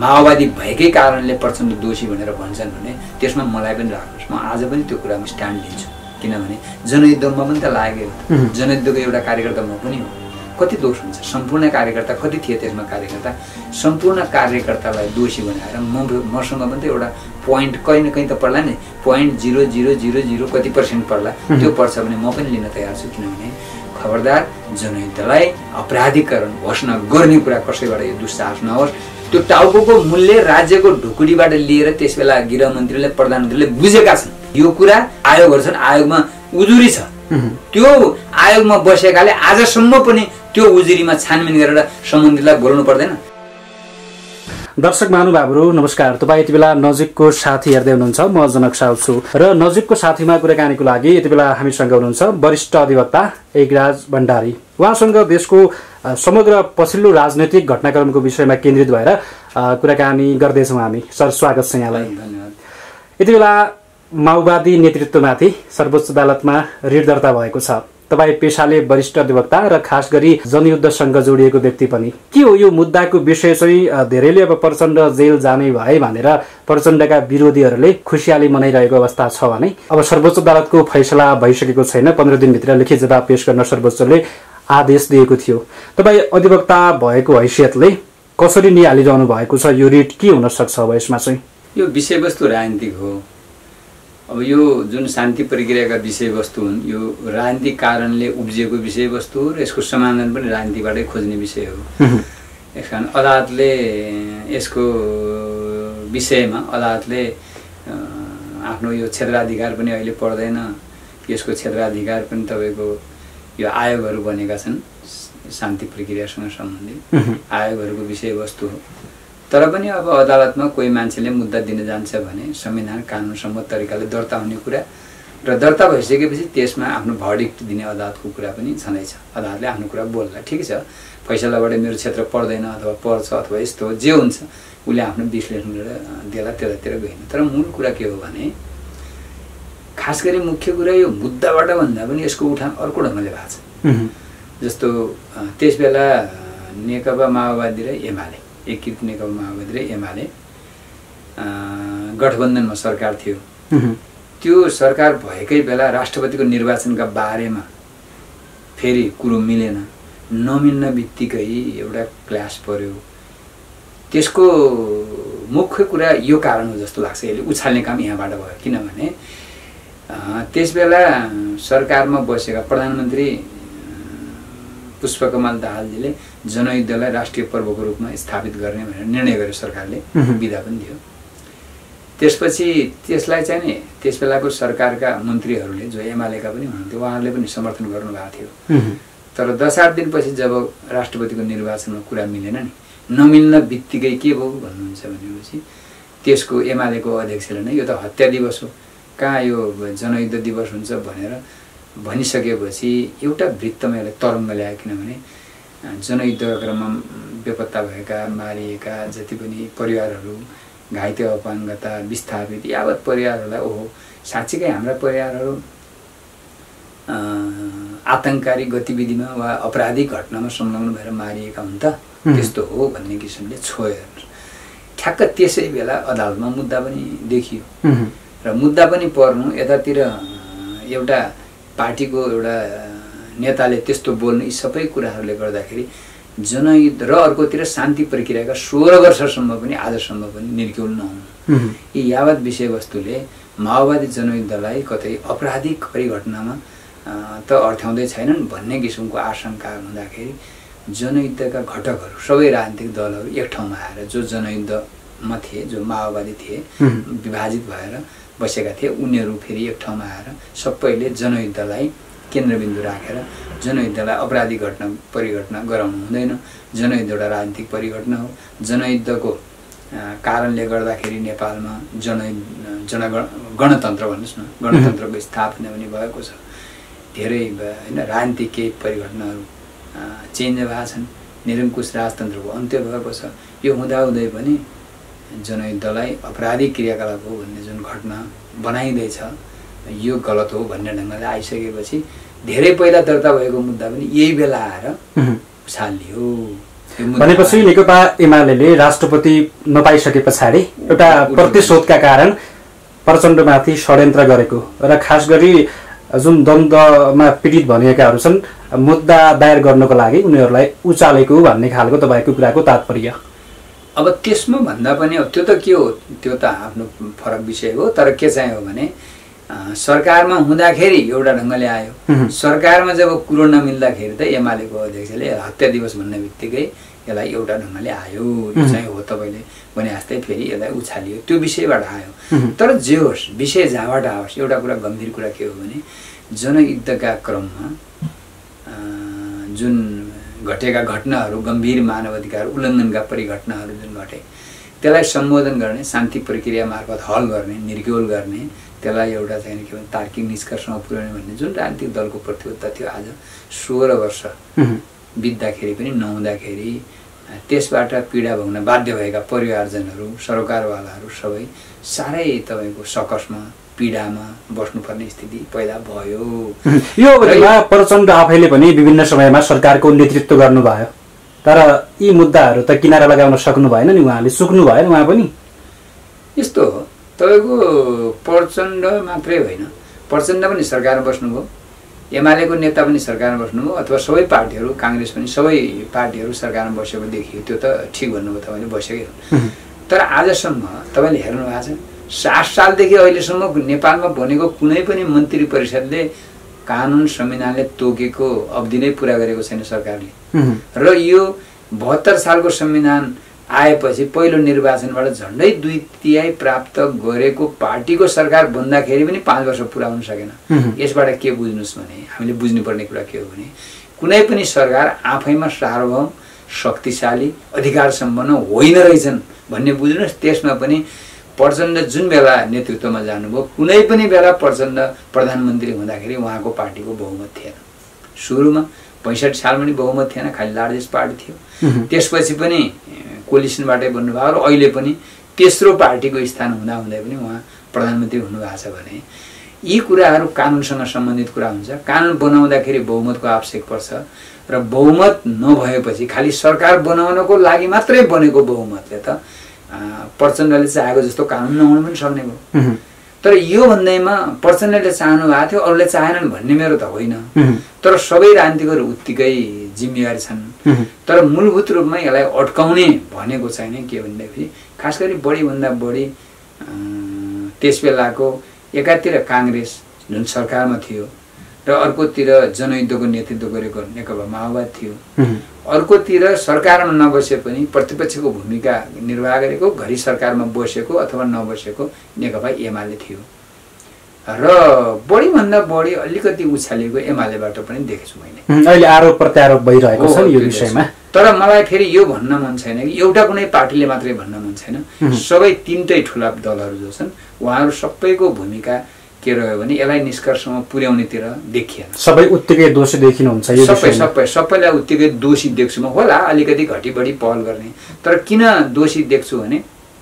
माओवादी भएकै कारणले प्रचण्ड दोषी भनेर भन्छन् भने त्यसमा मलाई पनि राख्नुहोस्, म आज पनि त्यो कुरामा स्ट्यान्ड लिन्छु। किनभने जनयुद्धमा पनि त लागेको हो, जनयुद्धको एउटा कार्यकर्ता म पनि हो। कति दोष हुन्छ? सम्पूर्ण कार्यकर्ता कति थिए त्यसमा? कार्यकर्ता सम्पूर्ण कार्यकर्तालाई दोषी बनाएर मसँग पनि त एउटा पोइन्ट कहीँ न कहीँ त पर्ला नि, 0.0000 कति % पर्ला, त्यो पर्छ भने म पनि लिन तयार छु। किनभने खबरदार जनयुद्धलाई अपराधीकरण होस् नगर्ने कुरा कसैबाट यो दुस्साहस नहोस्। त्यो टाउको मूल्य राज्यको ढुकुरीबाट लिएर त्यस बेला गृहमन्त्रीले प्रधानमन्त्रीले बुझेका छन्। यो कुरा आयोगहरू छन्, आयोगमा उजुरी छ। त्यो आयोगमा बसेकाले आजसम्म पनि त्यो उजुरीमा छानबिन गरेर सम्बन्धितलाई बोल्नु पर्दैन। दर्शक महानुभावहरू नमस्कार। तपाईँ यति बेला नजिकको साथी हेर्दै हुनुहुन्छ, म जनक साउद छु र नजिकको साथीमा कुराकानीको लागि यति बेला हामीसँग हुनुहुन्छ वरिष्ठ अधिवक्ता एगराज भण्डारी। उहाँसँग देशको समग्र पछिल्लो राजनैतिक घटनाक्रमको विषयमा केन्द्रित भएर कुराकानी गर्दैछौँ हामी। सर स्वागत छ यहाँलाई। धन्यवाद। यति बेला माओवादी नेतृत्वमाथि सर्वोच्च अदालतमा रिट दर्ता भएको छ। तपाईँ पेशाले वरिष्ठ अधिवक्ता र खास गरी जनयुद्धसँग जोडिएको व्यक्ति पनि। के हो यो मुद्दाको विषय चाहिँ? धेरैले अब प्रचण्ड जेल जाने भए भनेर प्रचण्डका विरोधीहरूले खुसियाली मनाइरहेको अवस्था छ भने अब सर्वोच्च अदालतको फैसला भइसकेको छैन। 15 दिनभित्र लिखित जवाब पेश गर्न सर्वोच्चले आदेश दिएको थियो। तपाईँ अधिवक्ता भएको हैसियतले कसरी निहालिरहनु भएको छ? यो रिट के हुन सक्छ अब यसमा चाहिँ? यो विषयवस्तु राजनीतिक हो। अब यो जुन शान्ति प्रक्रियाका विषयवस्तु हुन्, यो राजनीतिक कारणले उब्जिएको विषयवस्तु हो र यसको समाधान पनि राजनीतिबाटै खोज्ने विषय हो। यस कारण अदालतले यसको विषयमा अदालतले आफ्नो यो क्षेत्राधिकार पनि अहिले पर्दैन। यसको क्षेत्राधिकार पनि तपाईँको यो आयोगहरू बनेका छन्, शान्ति प्रक्रियासँग सम्बन्धित आयोगहरूको विषयवस्तु हो। तर पनि अब अदालतमा कोही मान्छेले मुद्दा दिन जान्छ भने संविधान कानुनसम्मत तरिकाले दर्ता हुने कुरा र दर्ता भइसकेपछि त्यसमा आफ्नो भर्डिक्ट दिने अदालतको कुरा पनि छँदैछ। अदालतले आफ्नो कुरा बोल्ला, ठिक छ, फैसलाबाट मेरो क्षेत्र पर्दैन अथवा पर्छ अथवा यस्तो जे हुन्छ उसले आफ्नो विश्लेषण गरेर देला, त्यतातिर गएन। तर मूल कुरा के हो भने खास गरी मुख्य कुरा यो मुद्दाबाट भन्दा पनि यसको उठान अर्को ढङ्गले भएको छ। जस्तो त्यस बेला नेकपा माओवादी र एमाले, एकीकृत नेकपा माओवादी र एमाले गठबन्धनमा सरकार थियो। त्यो सरकार भएकै बेला राष्ट्रपतिको निर्वाचनका बारेमा फेरि कुरो मिलेन। नमिल्न बित्तिकै एउटा क्लास पर्यो। त्यसको मुख्य कुरा यो कारण हो जस्तो लाग्छ। यसले उछाल्ने काम यहाँबाट भयो। किनभने त्यस बेला सरकारमा बसेका प्रधानमन्त्री पुष्पकमल दाहालजीले जनयुद्धलाई राष्ट्रिय पर्वको रूपमा स्थापित गर्ने भनेर निर्णय गर्यो। सरकारले बिदा पनि दियो। त्यसपछि त्यसलाई चाहिँ नि त्यस बेलाको सरकारका मन्त्रीहरूले जो एमालेका पनि हुनुहुन्थ्यो उहाँहरूले पनि समर्थन गर्नुभएको थियो। तर 10-8 दिनपछि जब राष्ट्रपतिको निर्वाचनमा कुरा मिलेन नि, नमिल्न बित्तिकै के भयो भन्नुहुन्छ भनेपछि त्यसको एमालेको अध्यक्षले नै यो त हत्या दिवस हो, कहाँ यो जनयुद्ध दिवस हुन्छ भनेर भनिसकेपछि एउटा वृत्तमा यसले तरङ्ग ल्यायो। किनभने जनयुद्धका क्रममा बेपत्ता भएका मारिएका जति पनि परिवारहरू, घाइते अपाङ्गता विस्थापित यावत परिवारहरूलाई ओहो साँच्चीकै हाम्रा परिवारहरू आतङ्ककारी गतिविधिमा वा अपराधिक घटनामा संलग्न भएर मारिएका हुन् त, त्यस्तो हो भन्ने किसिमले छोयो। ठ्याक्क त्यसै बेला अदालतमा मुद्दा पनि देखियो र मुद्दा पनि पर्नु यतातिर एउटा पार्टीको एउटा नेताले त्यस्तो बोल्नु, यी सबै कुराहरूले गर्दाखेरि जनयुद्ध र अर्कोतिर शान्ति प्रक्रियाका 16 वर्षसम्म पनि आजसम्म पनि निर्क्युल नहुनु, यी यावत विषयवस्तुले माओवादी जनयुद्धलाई कतै अपराधिक परिघटनामा त अर्थ्याउँदै छैनन् भन्ने किसिमको आशंका हुँदाखेरि जनयुद्धका घटकहरू सबै राजनीतिक दलहरू एक ठाउँमा आएर जो जनयुद्धमा थिए, जो माओवादी थिए, विभाजित भएर बसेका थिए, उनीहरू फेरि एक ठाउँमा आएर सबैले जनयुद्धलाई केन्द्रबिन्दु राखेर जनयुद्धलाई अपराधिक घटना परिघटना गराउनु हुँदैन, जनयुद्ध एउटा राजनीतिक परिघटना हो, जनयुद्धको कारणले गर्दाखेरि नेपालमा गणतन्त्र भन्नुहोस् न, गणतन्त्रको स्थापना पनि भएको छ। धेरै होइन राजनीतिक केही परिघटनाहरू चेन्ज भएका छन्, निरङ्कुश राजतन्त्रको अन्त्य भएको छ। यो हुँदाहुँदै पनि जनयुद्धलाई अपराधिक क्रियाकलाप हो भन्ने जुन घटना बनाइँदैछ यो गलत हो भन्ने ढङ्गले आइसकेपछि धेरै पहिला दर्ता भएको मुद्दा पनि यही बेला आएर उछालियो। भनेपछि नेकपा एमाले राष्ट्रपति नपाइसके पछाडि एउटा प्रतिशोधका कारण प्रचण्डमाथि षड्यन्त्र गरेको र खास गरी जुन द्वन्द्वमा पीडित भनिएकाहरू छन् मुद्दा दायर गर्नको लागि उनीहरूलाई उचालेको भन्ने खालको तपाईँको कुराको तात्पर्य। अब त्यसमा भन्दा पनि अब त्यो त के हो, त्यो त आफ्नो फरक विषय हो। तर के चाहिँ हो भने सरकारमा हुँदाखेरि एउटा ढङ्गले आयो, सरकारमा जब कुरो नमिल्दाखेरि त एमालेको अध्यक्षले हत्या दिवस भन्ने बित्तिकै यसलाई एउटा ढङ्गले आयो। यो चाहिँ हो तपाईँले भने जस्तै फेरि यसलाई उछालियो, त्यो विषयबाट आयो। तर जे होस् विषय जहाँबाट आओस्, एउटा कुरा गम्भीर कुरा के हो भने जनयुद्धका क्रममा जुन घटेका घटनाहरू, गम्भीर मानवाधिकार उल्लङ्घनका परिघटनाहरू जुन घटे त्यसलाई सम्बोधन गर्ने, शान्ति प्रक्रिया मार्फत हल गर्ने, निर्क्योल गर्ने, त्यसलाई एउटा चाहिँ के भन्छ तार्किक निष्कर्षमा पुर्याउने भन्ने जुन राजनीतिक दलको प्रतिबद्धता थियो आज 16 वर्ष बित्दाखेरि पनि नहुँदाखेरि त्यसबाट पीडा भोग्न बाध्य भएका परिवारजनहरू, सरकारवालाहरू सबै साह्रै तपाईँको सकसमा पीडामा बस्नुपर्ने स्थिति पैदा भयो। यो अवधिमा प्रचण्ड आफैले पनि विभिन्न समयमा सरकारको नेतृत्व गर्नुभयो, तर यी मुद्दाहरू त किनारा लगाउन सक्नु भएन नि, उहाँले सुक्नु भएन उहाँ पनि। यस्तो हो तपाईँको प्रचण्ड मात्रै होइन, प्रचण्ड पनि सरकारमा बस्नुभयो, एमालेको नेता पनि सरकारमा बस्नुभयो, अथवा सबै पार्टीहरू, काङ्ग्रेस पनि सबै पार्टीहरू सरकारमा बसेको देखियो। त्यो त ठिक भन्नुभयो तपाईँले, बसेकै हो। तर आजसम्म तपाईँले हेर्नु भएको छ 60 सालदेखि अहिलेसम्म नेपालमा बनेको कुनै पनि मन्त्री परिषदले कानुन संविधानले तोकेको अवधि नै पुरा गरेको छैन सरकारले। र यो 72 सालको संविधान आएपछि पहिलो निर्वाचनबाट झन्डै 2/3 प्राप्त गरेको पार्टीको सरकार बन्दाखेरि पनि 5 वर्ष पुरा हुन सकेन। यसबाट के बुझ्नुस् भने हामीले बुझ्नुपर्ने कुरा के हो भने कुनै पनि सरकार आफैमा सार्वभौम, शक्तिशाली, अधिकार सम्पन्न होइन रहेछन् भन्ने बुझ्नुस्। त्यसमा पनि प्रचण्ड जुन बेला नेतृत्वमा जानुभयो, कुनै पनि बेला प्रचण्ड प्रधानमन्त्री हुँदाखेरि उहाँको पार्टीको बहुमत थिएन। सुरुमा 65 सालमा पनि बहुमत थिएन, खालि लार्जेस्ट पार्टी थियो। त्यसपछि पनि कोलिसनबाटै बन्नुभयो र अहिले पनि तेस्रो पार्टीको स्थान हुँदाहुँदै पनि उहाँ प्रधानमन्त्री हुनुभएको छ भने यी कुराहरू कानुनसँग सम्बन्धित कुरा हुन्छ। कानुन बनाउँदाखेरि बहुमतको आवश्यक पर्छ र बहुमत नभएपछि खालि सरकार बनाउनको लागि मात्रै बनेको बहुमतले त प्रचण्डले चाहेको जस्तो कानुन नहुन पनि सक्ने भयो। तर यो भन्दैमा प्रचण्डले चाहनु भएको थियो, अरूले चाहेनन् भन्ने मेरो त होइन। तर सबै राजनीतिकहरू उत्तिकै जिम्मेवारी छन्। तर मूलभूत रूपमा यसलाई अड्काउने भनेको छैन। के भन्दाखेरि खास गरी बढीभन्दा बढी त्यस बेलाको एकातिर काङ्ग्रेस जुन सरकारमा थियो र अर्कोतिर जनयुद्धको नेतृत्व गरेको नेकपा माओवादी थियो, अर्कोतिर सरकारमा नबसे पनि प्रतिपक्षको भूमिका निर्वाह गरेको, घरि सरकारमा बसेको अथवा नबसेको नेकपा एमाले थियो। र बढीभन्दा बढी अलिकति उछालिएको एमालेबाट पनि देखेछु मैले। अहिले आरोप प्रत्यारोप भइरहेको छ यो विषयमा। तर मलाई फेरि यो भन्न मन छैन कि एउटा कुनै पार्टीले मात्रै भन्न मन छैन, सबै तीनटै ठुला दलहरू जो छन् उहाँहरू सबैको भूमिका के रह्यो भने यसलाई निष्कर्षमा पुर्याउनेतिर देखिएन। सबै उत्तिकै दोषी देखिनुहुन्छ यो विषयमा? सबैलाई उत्तिकै दोषी देख्छु म। होला अलिकति घटी बढी पहल गर्ने, तर किन दोषी देख्छु भने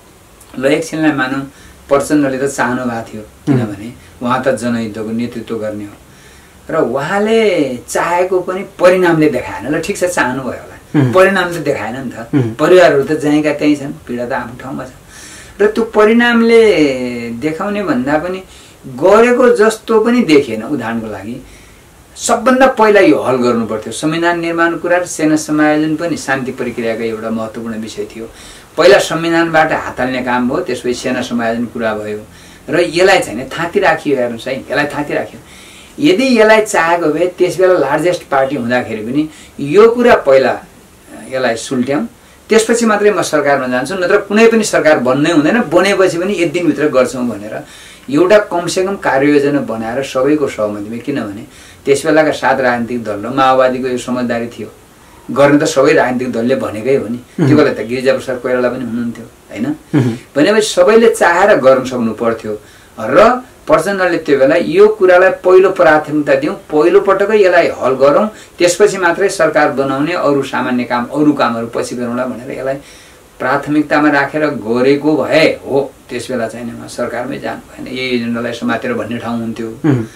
ल एकछिनलाई मानौँ प्रचण्डले त चाहनु भएको थियो, किनभने उहाँ त जनयुद्धको नेतृत्व गर्ने हो र उहाँले चाहेको पनि परिणामले देखाएन। ल ठिक छ, चाहनुभयो होला, परिणाम त देखाएन नि त। परिवारहरू त जहीँका त्यहीँ छन्, पीडा त आफ्नो ठाउँमा छ। र त्यो परिणामले देखाउने भन्दा पनि गरेको जस्तो पनि देखिएन। उदाहरणको लागि सबभन्दा पहिला यो हल गर्नु पर्थ्यो। संविधान निर्माण कुरा र सेना समायोजन पनि शान्ति प्रक्रियाको एउटा महत्त्वपूर्ण विषय थियो। पहिला संविधानबाट हात हाल्ने काम भयो, त्यसपछि सेना समायोजन कुरा भयो र यसलाई चाहिँ थाँती राखियो। हेर्नुहोस् है, यसलाई थाँती राख्यो। यदि यसलाई चाहेको भए त्यसबेला लार्जेस्ट पार्टी हुँदाखेरि पनि यो कुरा पहिला यसलाई सुल्ट्याउँ, त्यसपछि मात्रै म सरकारमा जान्छु, नत्र कुनै पनि सरकार बन्नै हुँदैन, बनेपछि पनि एक दिनभित्र गर्छौँ भनेर एउटा कमसेकम कार्ययोजना बनाएर सबैको सहमतिमा। किनभने त्यसबेलाका 7 राजनीतिक दल र माओवादीको यो समझदारी थियो, गर्ने त सबै राजनीतिक दलले भनेकै हो नि। त्यो बेला त गिरिजाप्रसाद कोइराला पनि हुनुहुन्थ्यो होइन। भनेपछि सबैले चाहेर गर्न सक्नु पर्थ्यो र प्रचण्डले त्यो बेला यो कुरालाई पहिलो प्राथमिकता दिउँ, पहिलो पटकै यसलाई हल गरौँ, त्यसपछि मात्रै सरकार बनाउने, अरू सामान्य काम अरू कामहरू पछि गरौँला भनेर यसलाई प्राथमिकतामा राखेर गरेको भए हो त्यसबेला चाहिँ सरकारमै जानु भएन, यही एजेन्डालाई समातेर भन्ने ठाउँ हुन्थ्यो।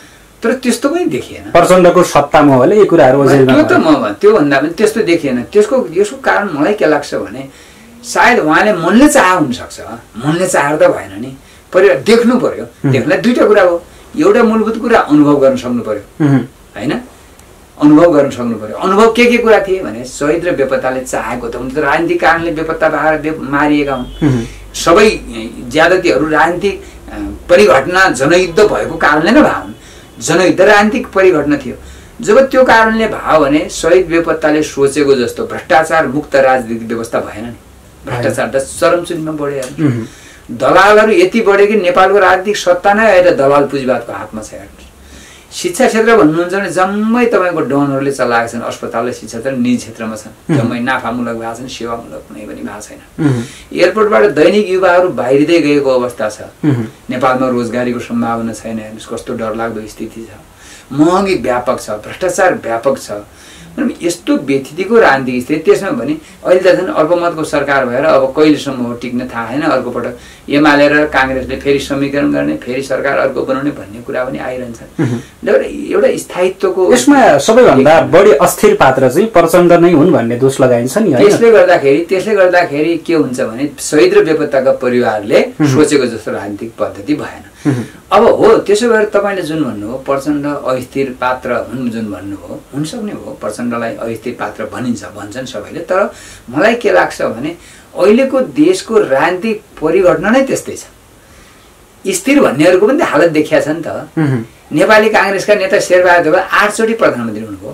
तर त्यस्तो पनि देखिएन। प्रचण्डको सत्तामा होला यी कुराहरू त्यो त त्यो भन्दा पनि त्यस्तो देखिएन। यसको कारण मलाई के लाग्छ भने सायद उहाँले मनले चाहे हुनसक्छ, मनले चाहेर त भएन नि, परिवार देख्नु पर्यो। देख्नलाई दुईटा कुरा हो, एउटा मूलभूत कुरा अनुभव गर्न सक्नु पर्यो होइन, अनुभव गर्न सक्नु पर्यो। अनुभव के कुरा थिए भने शहीद र बेपत्ताले चाहेको त उनी त राजनीतिक कारणले बेपत्ता भएर मारिएका हुन्। सबै ज्यादतीहरू राजनीतिक परिघटना जनयुद्ध भएको कारणले नै भए हुन्। जनयुद्ध राजनीतिक परिघटना थियो। जब त्यो कारणले भयो भने शहीद बेपत्ताले सोचेको जस्तो भ्रष्टाचार मुक्त राजनीतिक व्यवस्था भएन नि। भ्रष्टाचार त चरमचुरीमा बढ्यो। दलालहरू यति बढ्यो कि नेपालको राजनीतिक सत्ता नै अहिले दलाल पुँजीवादको हातमा छ। शिक्षा क्षेत्र भन्नुहुन्छ भने जम्मै तपाईँको डनहरूले चलाएका छन्। अस्पताल र शिक्षा क्षेत्र निजी क्षेत्रमा छन्, जम्मै नाफामूलक भएको छन्, सेवामूलक कुनै पनि भएको छैन। एयरपोर्टबाट दैनिक युवाहरू बाहिरिँदै गएको अवस्था छ। नेपालमा रोजगारीको सम्भावना छैन, हेर्नुहोस् कस्तो डरलाग्दो स्थिति छ। महँगी व्यापक छ, भ्रष्टाचार व्यापक छ। यस्तो व्यथितिको राजनीतिक स्थिति, त्यसमा भने अहिले त झन् अल्पमतको सरकार भएर अब कहिलेसम्म हो टिक्न थाहा छैन। अर्को पटक एमाले र काङ्ग्रेसले फेरि समीकरण गर्ने, फेरि सरकार अर्को बनाउने भन्ने कुरा पनि आइरहन्छ। एउटा स्थायित्वको यसमा सबैभन्दा बढी अस्थिर पात्र चाहिँ प्रचण्ड नै हुन् भन्ने दोष लगाइन्छ नि। त्यसले गर्दाखेरि के हुन्छ भने शहीद र बेपत्ताका परिवारले सोचेको जस्तो राजनीतिक पद्धति भएन। अब हो त्यसो भएर तपाईँले जुन भन्नुभयो प्रचण्ड अस्थिर पात्र हुन्, जुन भन्नुभयो हुनसक्ने हो, प्रचण्डलाई अस्थिर पात्र भन्छन् सबैले। तर मलाई के लाग्छ भने अहिलेको देशको राजनीतिक परिघटना नै त्यस्तै छ। स्थिर भन्नेहरूको पनि त हालत देखिया छ नि त। नेपाली काङ्ग्रेसका नेता शेरबहादुर देउवा 8 चोटि प्रधानमन्त्री हुनुभयो,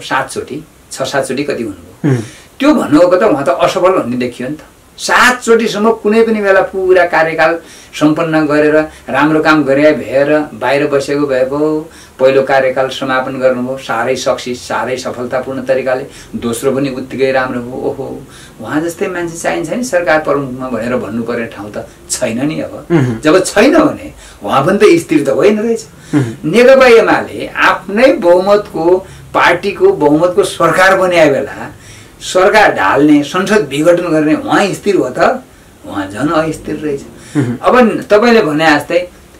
6-7 चोटि कति हुनुभयो। त्यो भन्नुभएको त उहाँ त असफल भन्ने देखियो नि त। 7 चोटिसम्म कुनै पनि बेला पुरा कार्यकाल सम्पन्न गरेर राम्रो काम गरे भएर बाहिर बसेको भए पो पहिलो कार्यकाल समापन गर्नुभयो, साह्रै सक्सेस, साह्रै सफलतापूर्ण तरिकाले। दोस्रो पनि उत्तिकै राम्रो हो। ओहो, उहाँ जस्तै मान्छे चाहिन्छ नि सरकार प्रमुखमा भनेर भन्नुपर्ने ठाउँ त छैन नि। अब जब छैन भने उहाँ पनि त स्थिर त होइन रहेछ। नेकपा एमाले आफ्नै बहुमतको पार्टीको बहुमतको सरकार बनाए बेला सरकार ढाल्ने, संसद विघटन गर्ने उहाँ स्थिर हो त? उहाँ झन् अस्थिर रहेछ। अब तपाईँले भने जस्तै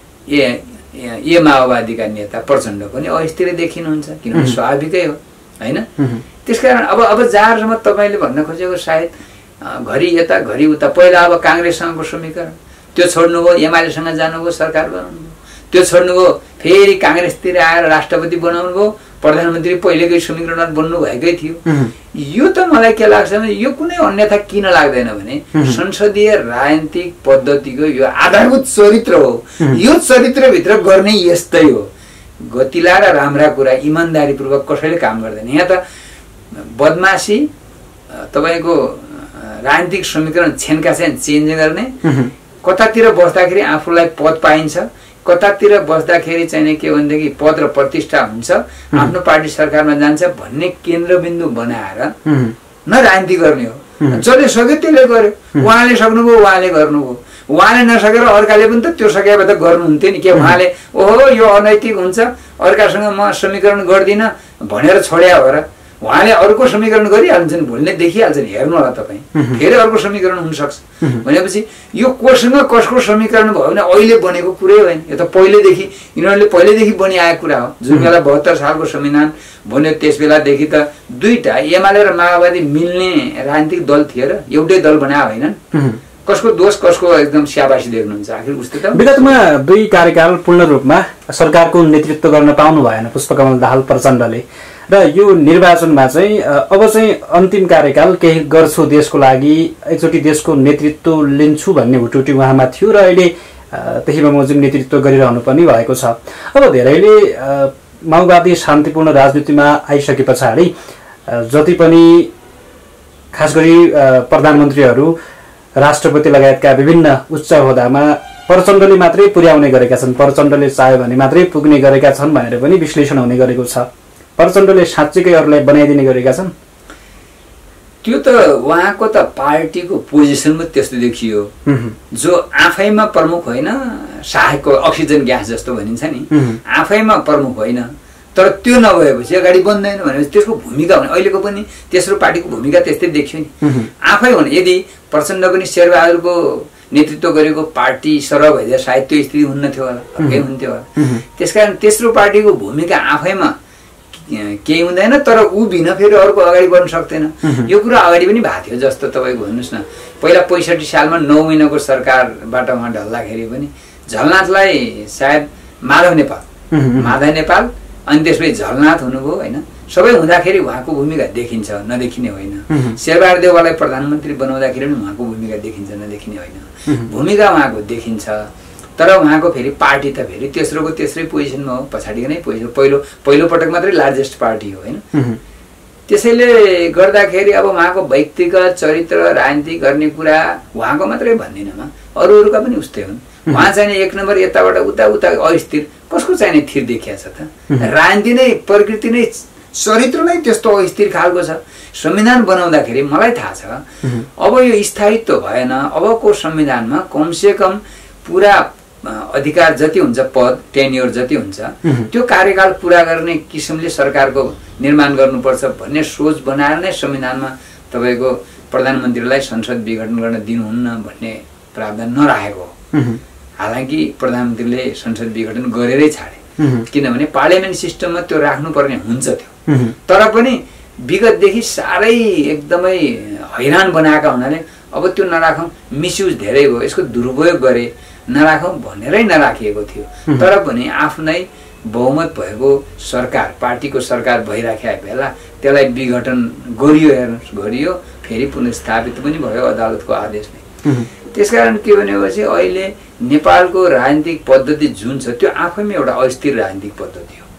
ए माओवादीका नेता प्रचण्ड पनि अस्थिर देखिनुहुन्छ, किनभने स्वाभाविकै हो होइन। त्यसकारण अब जहाँसम्म तपाईँले भन्न खोजेको सायद घरि यता घरि उता, पहिला अब काङ्ग्रेससँगको समीकरण त्यो छोड्नुभयो, एमालेसँग जानुभयो, सरकार बनाउनुभयो, त्यो छोड्नुभयो, फेरि काङ्ग्रेसतिर आएर राष्ट्रपति बनाउनु भयो, प्रधानमन्त्री पहिलेकै समीकरणमा बन्नु भएकै थियो। यो त मलाई के लाग्छ भने यो कुनै अन्यथा किन लाग्दैन भने संसदीय राजनीतिक पद्धतिको यो आधारभूत चरित्र हो। यो चरित्रभित्र गर्ने यस्तै हो, गतिला र राम्रा कुरा इमान्दारीपूर्वक कसैले काम गर्दैन। यहाँ त बदमासी, तपाईँको राजनीतिक समीकरण छेनका छेन चेन्ज गर्ने, कतातिर बस्दाखेरि आफूलाई पद पाइन्छ, कतातिर बस्दाखेरि चाहिँ के भनेदेखि पद र प्रतिष्ठा हुन्छ, आफ्नो पार्टी सरकारमा जान्छ भन्ने केन्द्रबिन्दु बनाएर न राजनीति गर्ने हो। जसले सक्यो त्यसले गर्यो, उहाँले सक्नुभयो उहाँले गर्नुभयो, उहाँले नसकेर अर्काले पनि त त्यो सके भए त गर्नुहुन्थ्यो नि। के उहाँले ओहो यो अनैतिक हुन्छ अर्कासँग म समीकरण गर्दिनँ भनेर छोड्या हो र? उहाँले अर्को समीकरण गरिहाल्छन्, भोलि नै देखिहाल्छन्, हेर्नु होला तपाईँ, फेरि अर्को समीकरण हुनसक्छ। भनेपछि यो कोसँग कसको समीकरण भयो भने अहिले बनेको कुरै होइन, यो त पहिलेदेखि यिनीहरूले पहिलेदेखि बनिआएको कुरा हो। जुन बेला 72 सालको संविधान बन्यो त्यस बेलादेखि त दुईटा एमाले र माओवादी मिल्ने राजनीतिक दल थिए र एउटै दल बनाए होइनन्। कसको दोष कसको एकदम स्याबासी देख्नुहुन्छ? आखिर उस्तै त विगतमा 2 कार्यकाल पूर्ण रूपमा सरकारको नेतृत्व गर्न पाउनु भएन पुष्पकमल दाहाल प्रचण्डले, र यो निर्वाचनमा चाहिँ अब चाहिँ अन्तिम कार्यकाल केही गर्छु देशको लागि, एकचोटि देशको नेतृत्व लिन्छु भन्ने हुटुटी उहाँमा थियो र अहिले त्यही बमोजिम नेतृत्व गरिरहनु पनि भएको छ। अब धेरैले माओवादी शान्तिपूर्ण राजनीतिमा आइसके पछाडि जति पनि खास गरी प्रधानमन्त्रीहरू, राष्ट्रपति लगायतका विभिन्न उच्च ओहदामा प्रचण्डले मात्रै पुर्याउने गरेका छन्, प्रचण्डले चाह्यो भने मात्रै पुग्ने गरेका छन् भनेर पनि विश्लेषण हुने गरेको छ। प्रचण्डले साँच्चैकै अरूलाई बनाइदिने गरेका छन्? त्यो त उहाँको त पार्टीको पोजिसनमा त्यस्तो देखियो, जो आफैमा प्रमुख होइन, सहायकको अक्सिजन ग्यास जस्तो भनिन्छ नि, आफैमा प्रमुख होइन, तर त्यो नभएपछि अगाडि बन्दैन भनेपछि त्यसको भूमिका हुने, अहिलेको पनि तेस्रो पार्टीको भूमिका त्यस्तै देखियो नि। आफै हुने, यदि प्रचण्ड पनि शेरबहादुरको नेतृत्व गरेको पार्टी सरह भइदिए सायद त्यो स्थिति हुन्न थियो होला, अर्कै हुन्थ्यो होला। त्यसकारण तेस्रो पार्टीको भूमिका आफैमा केही हुँदैन, तर ऊ भिन्न फेरि अर्को अगाडि बढ्न सक्दैन। यो कुरा अगाडि पनि भएको थियो। जस्तो तपाईँको भन्नुहोस् न, पहिला 65 सालमा 9 महिनाको सरकारबाट उहाँ ढल्दाखेरि पनि झलनाथलाई सायद माधव नेपाल अनि त्यसपछि झलनाथ हुनुभयो होइन। सबै हुँदाखेरि उहाँको भूमिका देखिन्छ, नदेखिने होइन। शेरबहादुर देउवालाई प्रधानमन्त्री बनाउँदाखेरि पनि उहाँको भूमिका देखिन्छ, नदेखिने होइन। भूमिका उहाँको देखिन्छ, तर उहाँको फेरि पार्टी त फेरि तेस्रै पोजिसनमा हो, पछाडिको नै पोजिसन। पहिलो पटक मात्रै लार्जेस्ट पार्टी हो होइन। त्यसैले गर्दाखेरि अब उहाँको व्यक्तिगत चरित्र राजनीति गर्ने कुरा उहाँको मात्रै भन्दिनँ म, अरूका पनि उस्तै हुन्। उहाँ चाहिँ एक नम्बर यताबाट उता अस्थिर, कसको चाहिने थिर देखिया छ त? राजनीति नै, प्रकृति नै, चरित्र नै त्यस्तो अस्थिर खालको छ। संविधान बनाउँदाखेरि मलाई थाहा छ अब यो स्थायित्व भएन। अबको संविधानमा कमसे कम पुरा अधिकार जति हुन्छ, पद टेन्योर जति हुन्छ, त्यो कार्यकाल पुरा गर्ने किसिमले सरकारको निर्माण गर्नुपर्छ भन्ने सोच बनाएर नै संविधानमा तपाईँको प्रधानमन्त्रीलाई संसद विघटन गर्न दिनुहुन्न भन्ने प्रावधान नराखेको हो। हालांकि प्रधानमन्त्रीले संसद विघटन गरेरै छाडे, किनभने पार्लियामेन्ट सिस्टममा त्यो राख्नुपर्ने हुन्छ त्यो। तर पनि विगतदेखि साह्रै एकदमै हैरान बनाएका हुनाले अब त्यो नराखौँ, मिसयुज धेरै भयो, यसको दुरुपयोग गरे, नराखौँ भनेरै नराखिएको थियो। तर पनि आफ्नै बहुमत भएको सरकार, पार्टीको सरकार भइराखेका बेला त्यसलाई विघटन गरियो, फेरि पुनर्स्थापित पनि भयो अदालतको आदेशले। त्यसकारण के भनेपछि अहिले नेपालको राजनीतिक पद्धति जुन छ त्यो आफैमा एउटा अस्थिर राजनीतिक पद्धति हो।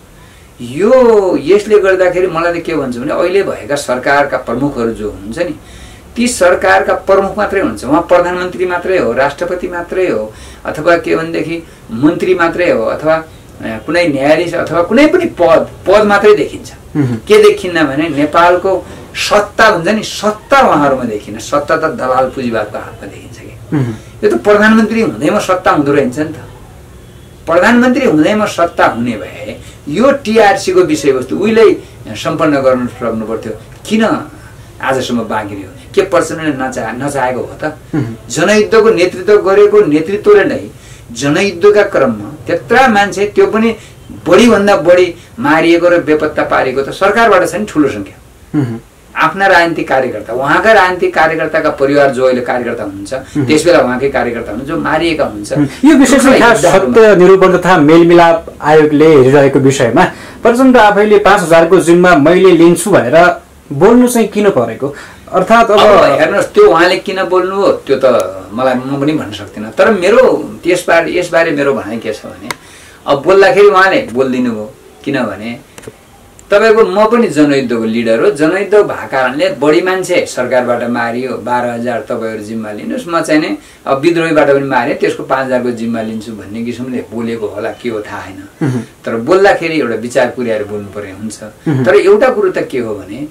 यसले गर्दाखेरि मलाई त के भन्छ भने अहिले भएका सरकारका प्रमुखहरू जो हुनुहुन्छ नि, ती सरकारका प्रमुख मात्रै हुन्छ। उहाँ प्रधानमन्त्री मात्रै हो, राष्ट्रपति मात्रै हो, अथवा के भनेदेखि मन्त्री मात्रै हो, अथवा कुनै न्यायाधीश अथवा कुनै पनि पद मात्रै देखिन्छ। के देखिन्न भने नेपालको सत्ता हुन्छ नि, सत्ता उहाँहरूमा देखिन्न। सत्ता त दलाल पुँजीवादको हातमा देखिन्छ कि। यो त प्रधानमन्त्री हुँदैमा सत्ता हुँदो रहेछ नि त। प्रधानमन्त्री हुँदैमा सत्ता हुने भए यो टिआरसीको विषयवस्तु उहिले सम्पन्न गर्न सक्नु पर्थ्यो। किन आजसम्म बाँकी रह्यो? के प्रचण्डले नचाहेको हो त? जनयुद्धको नेतृत्व गरेको नेतृत्वले नै जनयुद्धका क्रममा त्यत्रा मान्छे, त्यो पनि बढीभन्दा बढी मारिएको र बेपत्ता पारेको त सरकारबाट छ नि ठुलो सङ्ख्या। आफ्ना राजनीतिक कार्यकर्ता, उहाँका राजनीतिक कार्यकर्ताका परिवार जो अहिले कार्यकर्ता हुनुहुन्छ, त्यसबेला उहाँकै कार्यकर्ता हुनुहुन्छ जो मारिएका हुनुहुन्छ। यो विशेष सत्य निरूपण तथा मेलमिलाप आयोगले हेरिरहेको विषयमा प्रचण्ड आफैले 5000 को जिम्मा मैले लिन्छु भनेर बोल्नु चाहिँ किन परेको? अर्थात् अब हेर्नुहोस्, त्यो उहाँले किन बोल्नु हो त्यो त म पनि भन्न सक्दिनँ। तर मेरो यसबारे मेरो भनाइ के छ भने, अब बोल्दाखेरि उहाँले बोलिदिनु भयो, किनभने तपाईँको म पनि जनयुद्धको लिडर हो। जनयुद्ध भएको कारणले बढी मान्छे सरकारबाट मारियो, 12,000 तपाईँहरू जिम्मा लिनुहोस्, म चाहिँ नि अब विद्रोहीबाट पनि मारे, त्यसको 5,000 को जिम्मा लिन्छु भन्ने किसिमले बोलेको होला, के हो थाहा छैन। तर बोल्दाखेरि एउटा विचार पुर्याएर बोल्नु पर्ने हुन्छ। तर एउटा कुरो त के हो भने,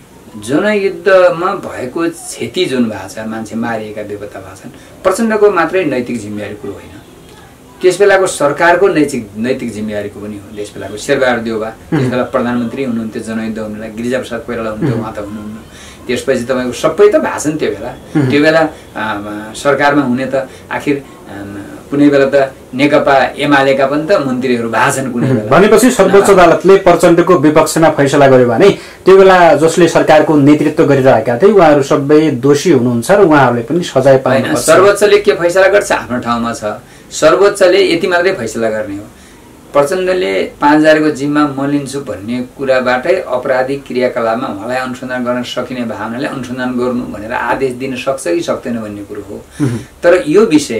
जनयुद्धमा भएको क्षति जुन भएको छ, मान्छे मारिएका बेपत्ता भएको छन्, प्रचण्डको मात्रै नैतिक जिम्मेवारी कुरो होइन, त्यस बेलाको सरकारको नैतिक जिम्मेवारीको पनि हो। त्यस बेलाको शेरबहादुर देउवा त्यस बेला प्रधानमन्त्री हुनुहुन्थ्यो, जनयुद्ध हुनुलाई गिरिजाप्रसाद कोइराला हुनुहुन्थ्यो, उहाँ त हुनुहुन्न। त्यसपछि तपाईँको सबै त भएको छ नि त्यो बेला सरकारमा हुने त आखिर कुनै बेला त नेकपा एमालेका पनि त मन्त्रीहरू भएको छन् कुनै बेला। भनेपछि सर्वोच्च अदालतले प्रचण्डको विपक्षमा फैसला गर्यो भने त्यो बेला जसले सरकारको नेतृत्व गरिरहेका थिए उहाँहरू सबै दोषी हुनुहुन्छ र उहाँहरूले पनि सजाय पाउनु पर्छ। सर्वोच्चले के फैसला गर्छ आफ्नो ठाउँमा छ। सर्वोच्चले यति मात्रै फैसला गर्ने हो। प्रचण्डले 5,000 को जिम्मा म लिन्छु भन्ने कुराबाटै अपराधिक क्रियाकलापमा उहाँलाई अनुसन्धान गर्न सकिने भावनाले अनुसन्धान गर्नु भनेर आदेश दिन सक्छ कि सक्दैन भन्ने कुरो हो। तर यो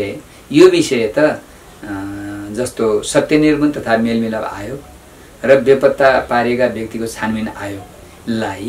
विषय त जस्तो सत्य निरूपण तथा मेलमिलाप आयोग र बेपत्ता पारिएका व्यक्तिको छानबिन आयोगलाई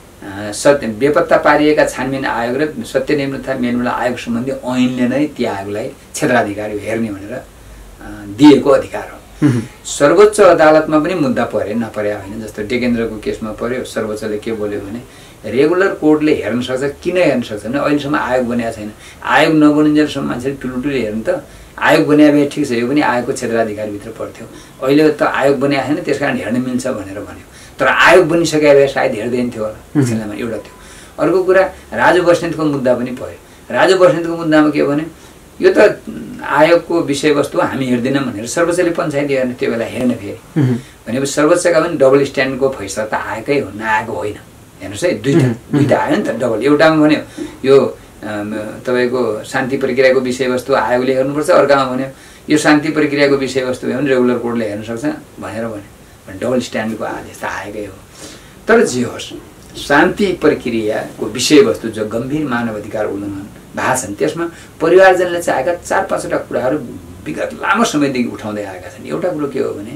बेपत्ता पारिएका छानबिन आयोग र सत्य निरूपण तथा मेलमिलाप आयोग सम्बन्धी ऐनले नै ती आयोगलाई क्षेत्राधिकारी हेर्ने भनेर दिएको अधिकार हो। सर्वोच्च अदालतमा पनि मुद्दा परे नपरे होइन। जस्तो डेकेन्द्रको केसमा पर्यो, सर्वोच्चले के बोल्यो भने रेगुलर कोर्टले हेर्न सक्छ, किन हेर्न सक्छ भने अहिलेसम्म आयोग बनिएको छैन। आयोग नबनिन्जेलसम्म मान्छेले ठुलो हेर्नु त। आयोग बनिए भए ठिक छ, यो पनि आयोगको क्षेत्राधिकारभित्र पर्थ्यो। अहिले त आयोग बनिएको छैन, त्यस कारण हेर्न मिल्छ भनेर भन्यो। तर आयोग बनिसके भए सायद हेर्दैन थियो होला, सिलसिलामा एउटा थियो। अर्को कुरा राजु बस्नेतको मुद्दा पनि पर्यो। राजु बस्नेतको मुद्दामा के भने यो त आयोगको विषयवस्तु हामी हेर्दैनौँ भनेर सर्वोच्चले पञ्चायत हेर्ने त्यो बेला हेर्न फेरि भनेपछि सर्वोच्चका पनि डबल स्ट्यान्डको फैसला त आएकै हो, नआएको होइन। हेर्नुहोस् है, दुईटा आयो नि त डबल। एउटामा भन्यो यो तपाईँको शान्ति प्रक्रियाको विषयवस्तु आयोगले हेर्नुपर्छ, अर्कामा भन्यो यो शान्ति प्रक्रियाको विषयवस्तु हो भने रेगुलर कोर्टले हेर्न सक्छ भनेर भन्यो। डबल स्ट्यान्डको आदेश त आएकै हो। तर जे होस्, शान्ति प्रक्रियाको विषयवस्तु जो गम्भीर मानवाधिकार उल्लङ्घन भएको छन् त्यसमा परिवारजनले चाहेका 4-5वटा कुराहरू विगत लामो समयदेखि उठाउँदै आएका छन्। एउटा कुरो के हो भने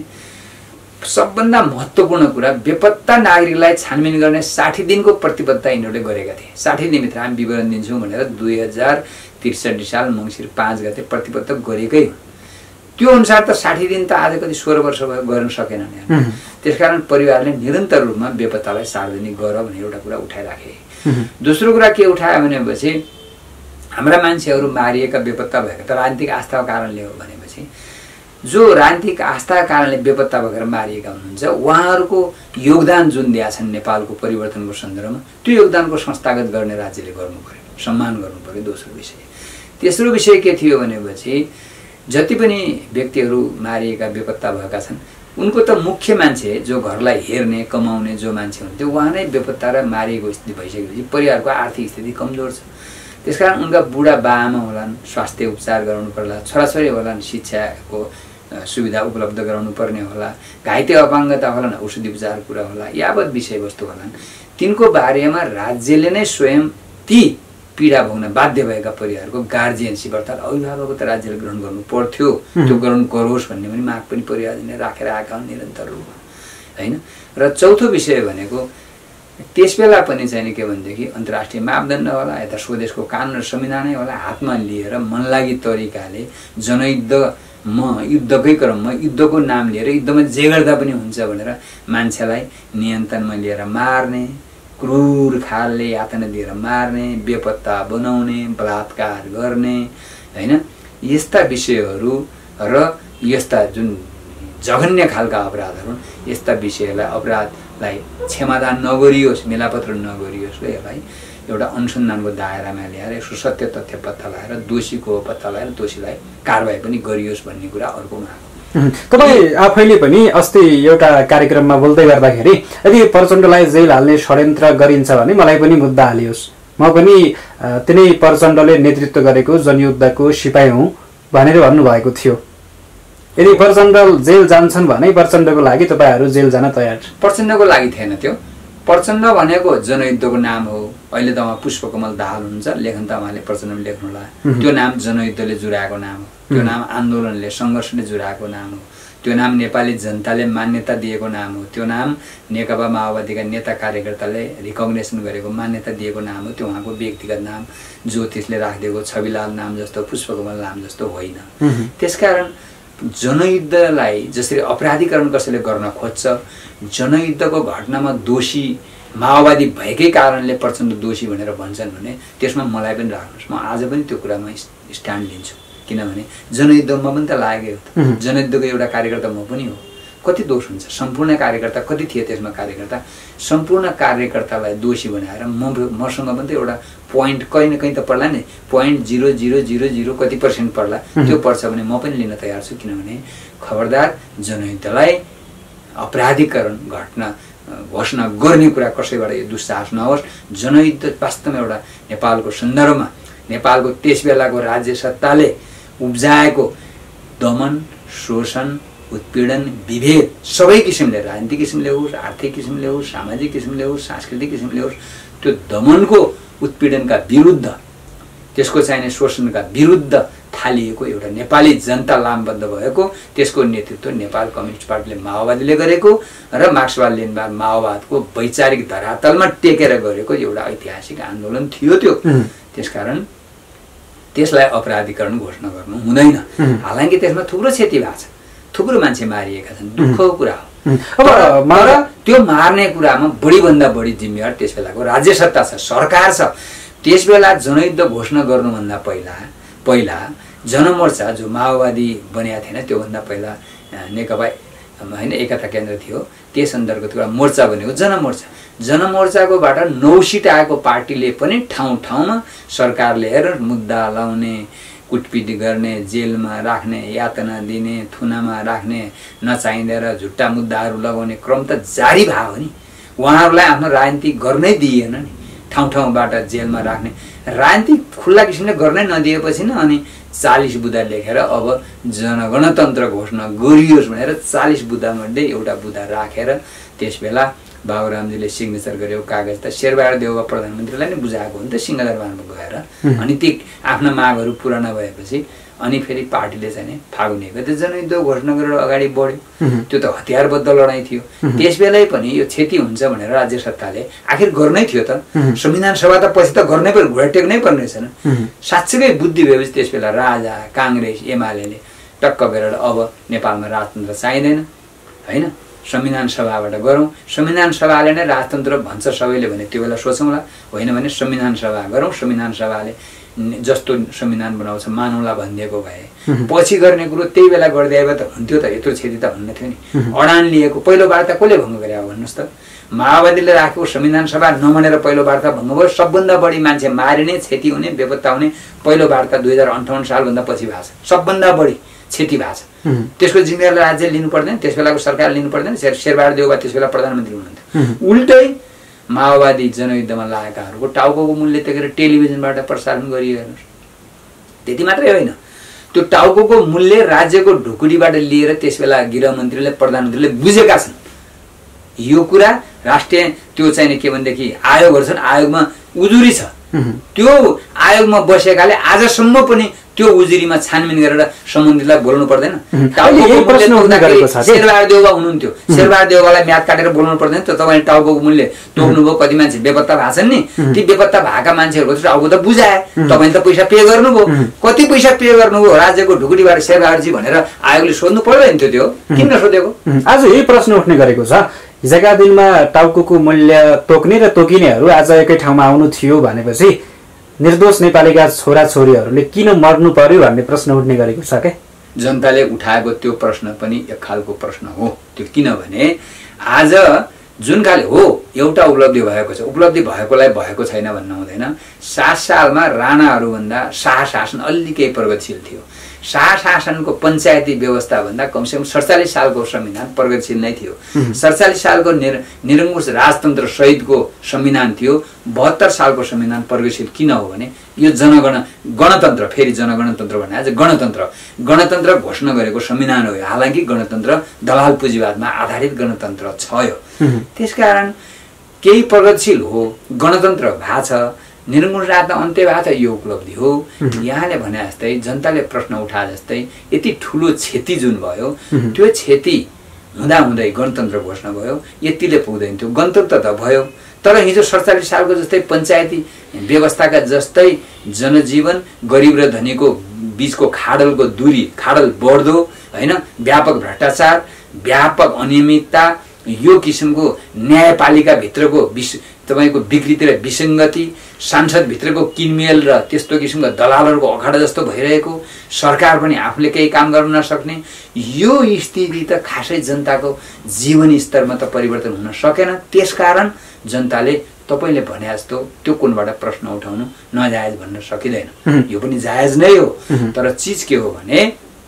सबभन्दा महत्त्वपूर्ण कुरा बेपत्ता नागरिकलाई छानबिन गर्ने 60 दिनको प्रतिबद्धता यिनीहरूले गरेका थिए। 60 दिनभित्र हामी विवरण दिन्छौँ भनेर 2063 साल मङ्सिर 5 गते प्रतिबद्ध गरेकै हो। त्यो अनुसार त 60 दिन त आज कति 16 वर्ष भयो गर्न सकेनन्। त्यसकारण परिवारले निरन्तर रूपमा बेपत्तालाई सार्वजनिक गर भनेर एउटा कुरा उठाइराखे। दोस्रो कुरा के उठायो भनेपछि हाम्रा मान्छेहरू मारिएका बेपत्ता भएका त राजनीतिक आस्थाको कारणले हो भनेपछि जो राजनीतिक आस्थाका कारणले बेपत्ता भएर मारिएका हुनुहुन्छ उहाँहरूको योगदान जुन दिएका छन् नेपालको परिवर्तनको सन्दर्भमा त्यो योगदानको संस्थागत गर्ने राज्यले गर्नु पर्यो, सम्मान गर्नु पर्यो। दोस्रो विषय। तेस्रो विषय के थियो भनेपछि जति पनि व्यक्तिहरू मारिएका बेपत्ता भएका छन् उनको त मुख्य मान्छे जो घरलाई हेर्ने कमाउने जो मान्छे हुन्थ्यो उहाँ नै बेपत्ता र मारिएको स्थिति भइसकेपछि परिवारको आर्थिक स्थिति कमजोर छ। त्यसकारण उनका बुढा बाआमा होलान्, स्वास्थ्य उपचार गराउनु पर्ला, छोराछोरी होलान्, शिक्षाको सुविधा उपलब्ध गराउनु पर्ने होला, घाइते अपाङ्गता होलान्, औषधि उपचार कुरा होला, यावत विषयवस्तु होलान्। तिनको बारेमा राज्यले नै स्वयं ती पीडा भोग्न बाध्य भएका परिवारको गार्जियनसिप अर्थात् अभिभावकको त राज्यले ग्रहण गर्नु पर्थ्यो, त्यो ग्रहण गरोस् भन्ने पनि माग पनि परिवारले राखेर आएका हुन् निरन्तर रूपमा, होइन। र चौथो विषय भनेको त्यसबेला पनि चाहिँ के भनेदेखि अन्तर्राष्ट्रिय मापदण्ड होला, यता स्वदेशको कानुन र संविधानै होला, हातमा लिएर मनलागी तरिकाले युद्धकै क्रममा युद्धको नाम लिएर युद्धमा जे गर्दा पनि हुन्छ भनेर मान्छेलाई नियन्त्रणमा लिएर मार्ने, क्रूर खालले यातना दिएर मार्ने, बेपत्ता बनाउने, बलात्कार गर्ने, होइन, यस्ता विषयहरू र यस्ता जुन जघन्य खालका अपराधहरू यस्ता विषयलाई अपराधलाई क्षमादान नगरियोस्, मेलापत्र नगरियोस् र यसलाई एउटा अनुसन्धानको दायरामा ल्याएर यसको सत्य तथ्य पत्ता लगाएर दोषीको पत्ता लगाएर दोषीलाई कारबाही पनि गरियोस् भन्ने कुरा अर्को माग। तपाईँ आफैले पनि अस्ति एउटा कार्यक्रममा बोल्दै गर्दाखेरि यदि प्रचण्डलाई जेल हाल्ने षड्यन्त्र गरिन्छ भने मलाई पनि मुद्दा हालियोस्, म पनि तिनै प्रचण्डले नेतृत्व गरेको जनयुद्धको सिपाही हुँ भनेर भन्नुभएको थियो। यदि प्रचण्ड जेल जान्छन् भने प्रचण्डको लागि तपाईँहरू जेल जान तयार? प्रचण्डको लागि थिएन त्यो। प्रचण्ड भनेको जनयुद्धको नाम हो। अहिले त उहाँ पुष्पकमल दाहाल हुनुहुन्छ, लेखन त उहाँले प्रचण्डले लेख्नुहोला। त्यो नाम जनयुद्धले जुराएको नाम हो, त्यो नाम आन्दोलनले सङ्घर्षले जुराएको नाम हो, त्यो नाम नेपाली जनताले मान्यता दिएको नाम हो, त्यो नाम नेकपा माओवादीका नेता कार्यकर्ताले रिकग्नेसन गरेको मान्यता दिएको नाम हो। त्यो उहाँको व्यक्तिगत नाम ज्योतिषले राखिदिएको छविलाल नाम जस्तो पुष्पकमल नाम जस्तो होइन। त्यसकारण जनयुद्धलाई जसरी अपराधीकरण कसैले गर्न खोज्छ, जनयुद्धको घटनामा दोषी माओवादी भएकै कारणले प्रचण्ड दोषी भनेर भन्छन् भने त्यसमा मलाई पनि राख्नुहोस्, म आज पनि त्यो कुरामा स्ट्यान्ड लिन्छु। किनभने जनयुद्धमा पनि त लागेको हो त, जनयुद्धको एउटा कार्यकर्ता म पनि हो। कति दोष हुन्छ? सम्पूर्ण कार्यकर्ता कति थिए त्यसमा कार्यकर्ता? सम्पूर्ण कार्यकर्तालाई दोषी बनाएर मसँग पनि त एउटा पोइन्ट कहीँ न कहीँ त पर्ला नि, 0.0000 कति % पर्ला, त्यो पर्छ भने म पनि लिन तयार छु। किनभने खबरदार जनयुद्धलाई अपराधीकरण घटना घोषणा गर्ने कुरा कसैबाट यो दुस्साहस नहोस्। जनयुद्ध वास्तवमा एउटा नेपालको सन्दर्भमा नेपालको त्यस बेलाको राज्य सत्ताले उब्जाएको दमन, शोषण, उत्पीडन, विभेद सबै किसिमले, राजनीतिक किसिमले होस्, आर्थिक किसिमले होस्, सामाजिक किसिमले होस्, सांस्कृतिक किसिमले होस्, त्यो दमनको उत्पीडनका विरुद्ध, त्यसको चाहिने शोषणका विरुद्ध थालिएको एउटा नेपाली जनता लामबद्ध भएको त्यसको नेतृत्व नेपाल कम्युनिस्ट पार्टीले माओवादीले गरेको र मार्क्सवाद लेनिनवाद माओवादको वैचारिक धरातलमा टेकेर गरेको एउटा ऐतिहासिक आन्दोलन थियो त्यो। त्यसकारण त्यसलाई अपराधीकरण घोषणा गर्नु हुँदैन। हालाकि त्यसमा थुप्रो क्षति भएको छ, थुप्रो मान्छे मारिएका छन्, दुःखको कुरा हो। तर त्यो मार्ने कुरामा बढीभन्दा बढी जिम्मेवार त्यस बेलाको राज्य सत्ता छ, सरकार छ। त्यस बेला जनयुद्ध घोषणा गर्नुभन्दा पहिला जनमोर्चा जो माओवादी बनिएको थिएन त्योभन्दा पहिला नेकपा होइन एकता केन्द्र थियो, त्यस अन्तर्गत एउटा मोर्चा बनेको जनमोर्चा। जनमोर्चाकोबाट 9 सिट आएको पार्टीले पनि ठाउँ ठाउँमा सरकारले हेरेर मुद्दा लाउने, कुटपिट गर्ने, जेलमा राख्ने, यातना दिने, थुनामा राख्ने, नचाहिँदै झुट्टा मुद्दाहरू लगाउने क्रम त जारी भयो नि। उहाँहरूलाई आफ्नो राजनीति गर्नै दिएन नि, ठाउँ ठाउँबाट जेलमा राख्ने। राजनीति खुल्ला किसिमले गर्नै नदिएपछि न अनि 40 बुँदा लेखेर अब जनगणतन्त्र घोषणा गरियोस् भनेर 40 बुँदामध्ये एउटा बुँदा राखेर त्यसबेला बाबुरामजीले सिग्नेचर गरेको कागज त शेरबहादुर देउवा प्रधानमन्त्रीलाई नै बुझाएको हो नि त सिंहदरबारमा गएर। अनि ती आफ्ना मागहरू पुरा नभएपछि अनि फेरि पार्टीले चाहिँ फागुन 1 गते जनयुद्ध घोषणा गरेर अगाडि बढ्यो। त्यो त हतियारबद्ध लडाइँ थियो। त्यसबेलै पनि यो क्षति हुन्छ भनेर राज्य सत्ताले आखिर गर्नै थियो त। संविधान सभा त पछि त गर्नै पर्यो, घुँडा टेक्नै पर्ने छैन। साँच्चैकै बुद्धि भएपछि त्यसबेला राजा, काङ्ग्रेस, एमाले टक्क गरेर अब नेपालमा राजतन्त्र चाहिँदैन हैन, संविधान सभाबाट गरौँ। संविधान सभाले नै राजतन्त्र भन्छ सबैले भने त्यो बेला सोचौँला, होइन भने संविधान सभा गरौँ। संविधान सभाले जस्तो संविधान बनाउँछ मानौँला भनिदिएको भए पछि गर्ने कुरो त्यही बेला गरिदिए भए त हुन्थ्यो त, यत्रो क्षति त हुन्न थियो नि। अडान लिएको पहिलो वार्ता कसले भङ्ग गरे भन्नुहोस् त? माओवादीले राखेको संविधान सभा नमानेर पहिलो वार्ता भङ्ग भयो। सबभन्दा बढी मान्छे मारिने, क्षति हुने, बेपत्ता हुने पहिलो वार्ता 2058 सालभन्दा पछि भएको छ। सबभन्दा बढी क्षति भएको छ। त्यसको जिम्मेवारी राज्य लिनु पर्दैन, त्यस बेलाको सरकार लिनु पर्दैन। शेरबहादुर देउवा त्यस बेला प्रधानमन्त्री हुनुहुन्थ्यो। उल्टै माओवादी जनयुद्धमा लागेकाहरूको टाउकोको मूल्य तेखेर टेलिभिजनबाट प्रसारण गरियो हेर्नुहोस्। त्यति मात्रै होइन, त्यो टाउकोको मूल्य राज्यको ढुकुरीबाट लिएर त्यसबेला गृहमन्त्रीले प्रधानमन्त्रीले बुझेका छन्। यो कुरा राष्ट्रिय त्यो चाहिने के भनेदेखि आयोगहरू छन्, आयोगमा उजुरी छ। त्यो आयोगमा बसेकाले आजसम्म पनि त्यो उजुरीमा छानबिन गरेर सम्बन्धितलाई बोल्नु पर्दैन। शेरबहादुर देउवा हुनुहुन्थ्यो, शेरबहादुर देउवालाई म्याद काटेर बोल्नु पर्दैन। त तपाईँले टाउको मूल्य तोक्नुभयो, कति मान्छे बेपत्ता भएको छन् नि, ती बेपत्ता भएका मान्छेहरूको टाउको त बुझाए, तपाईँले त पैसा पे गर्नुभयो, कति पैसा पे गर्नुभयो राज्यको ढुकुरीबाट शेरबहादुरजी भनेर आयोगले सोध्नु पर्दैन थियो। त्यो किन नसोधेको? आज यही प्रश्न उठ्ने गरेको छ। हिजोका दिनमा टाउको मूल्य तोक्ने र तोकिनेहरू आज एकै ठाउँमा आउनु थियो भनेपछि निर्दोष नेपालीका छोराछोरीहरूले किन मर्नु पर्यो भन्ने प्रश्न उठ्ने गरेको छ के? जनताले उठाएको त्यो प्रश्न पनि एक खालको प्रश्न हो त्यो। किनभने आज जुन खाले हो एउटा उपलब्धि भएको छ, उपलब्धि भएकोलाई भएको छैन भन्न हुँदैन। 7 सालमा राणाहरूभन्दा शाह शासन अलि केही प्रगतिशील थियो। शाह शासनको पञ्चायती व्यवस्था भन्दा कमसेकम 47 सालको संविधान प्रगतिशील नै थियो। 47 सालको निरङ्कुश राजतन्त्र सहितको संविधान थियो। 72 सालको संविधान प्रगतिशील किन हो भने यो गणतन्त्र, फेरि जनगणतन्त्र भने आज गणतन्त्र घोषणा गरेको संविधान हो। हालाकि गणतन्त्र दलाल पुँजीवादमा आधारित गणतन्त्र छ यो। त्यसकारण केही प्रगतिशील हो, गणतन्त्र भएको छ, निरङ्कुश राजमा अन्त्य भएको छ, यो उपलब्धि हो। यहाँले भने जस्तै जनताले प्रश्न उठाए जस्तै यति ठुलो क्षति जुन भयो, त्यो क्षति हुँदाहुँदै गणतन्त्र घोषणा भयो, यतिले पुग्दैन थियो। गणतन्त्र त भयो, तर हिजो 47 सालको जस्तै पञ्चायती व्यवस्थाका जस्तै जनजीवन, गरिब र धनीको बीचको खाडलको दूरी, खाडल बढ्दो होइन, व्यापक भ्रष्टाचार, व्यापक अनियमितता, यो किसिमको न्यायपालिकाभित्रको तपाईँको विकृति र विसङ्गति, सांसदभित्रको किनमेल र त्यस्तो किसिमको दलालहरूको अखाडा जस्तो भइरहेको, सरकार पनि आफूले केही काम गर्न नसक्ने, यो स्थिति त खासै जनताको जीवन स्तरमा त परिवर्तन हुन सकेन। त्यसकारण जनताले तपाईँले भने जस्तो त्यो कुनबाट प्रश्न उठाउनु नजायज भन्न सकिँदैन। यो पनि जायज नै हो। तर चिज के हो भने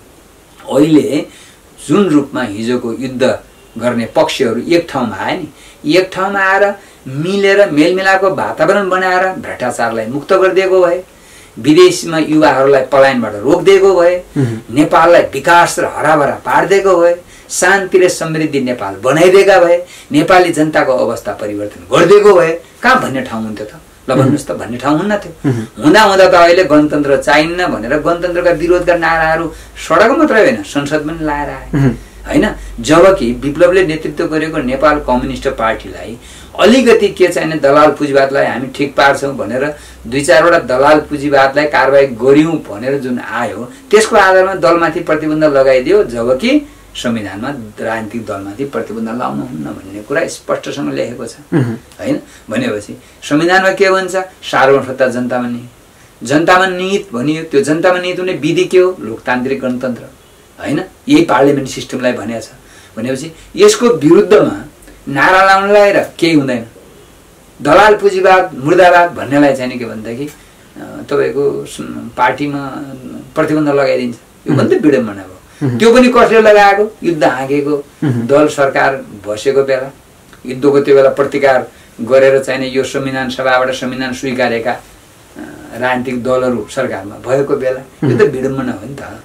अहिले जुन रूपमा हिजोको युद्ध गर्ने पक्षहरू एक ठाउँमा आए नि, एक ठाउँमा आएर मिलेर मेलमिलापको वातावरण बनाएर भ्रष्टाचारलाई मुक्त गरिदिएको भए, विदेशमा युवाहरूलाई पलायनबाट रोकिदिएको भए, नेपाललाई विकास र हराभरा पारिदिएको भए, शान्ति र समृद्धि नेपाल बनाइदिएका भए, नेपाली जनताको अवस्था परिवर्तन गरिदिएको भए कहाँ भन्ने ठाउँ हुन्थ्यो त? ल भन्नुहोस् त, भन्ने ठाउँ हुन्न थियो। हुँदा हुँदा त अहिले गणतन्त्र चाहिन्न भनेर गणतन्त्रका विरोधका नाराहरू सडक मात्रै होइन संसद पनि लाएर आए होइन। जबकि विप्लवले नेतृत्व गरेको नेपाल कम्युनिस्ट पार्टीलाई अलिकति के चाहिने दलाल पुँजीवादलाई हामी ठिक पार्छौँ भनेर 2-4वटा दलाल पुँजीवादलाई कारबाही गर्यौँ भनेर जुन आयो, त्यसको आधारमा दलमाथि प्रतिबन्ध लगाइदियो। जबकि संविधानमा राजनीतिक दलमाथि प्रतिबन्ध लाउनु हुन्न भन्ने कुरा स्पष्टसँग लेखेको छ होइन। भनेपछि संविधानमा के भन्छ? सार्वभौमसत्ता जनतामा निहित, जनतामा निहित भनियो। त्यो जनतामा निहित हुने विधि के हो? लोकतान्त्रिक गणतन्त्र होइन। यही पार्लियामेन्ट सिस्टमलाई भनेको छ। भनेपछि यसको विरुद्धमा नारा लाउनलाई र केही हुँदैन। दलाल पुँजीवाद मुर्दाबाद भन्नेलाई चाहिँ के भनेदेखि तपाईँको पार्टीमा प्रतिबन्ध लगाइदिन्छ, यो पनि त विडम्बना हो। त्यो पनि कसले लगाएको? युद्ध हाँकेको दल सरकार बसेको बेला, युद्धको त्यो बेला प्रतिकार गरेर चाहिने यो संविधान सभाबाट संविधान स्वीकारेका राजनीतिक दलहरू सरकारमा भएको बेला, यो त विडम्बना हो नि त।